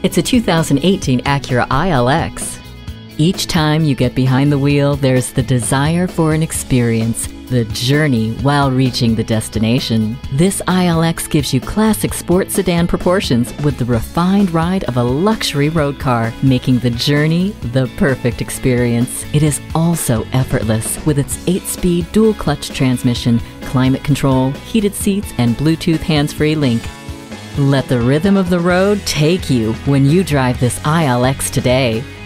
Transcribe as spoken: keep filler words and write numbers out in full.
It's a two thousand eighteen Acura I L X. Each time you get behind the wheel, there's the desire for an experience, the journey while reaching the destination. This I L X gives you classic sport sedan proportions with the refined ride of a luxury road car, making the journey the perfect experience. It is also effortless with its eight-speed dual-clutch transmission, climate control, heated seats, and Bluetooth hands-free link. Let the rhythm of the road take you when you drive this I L X today.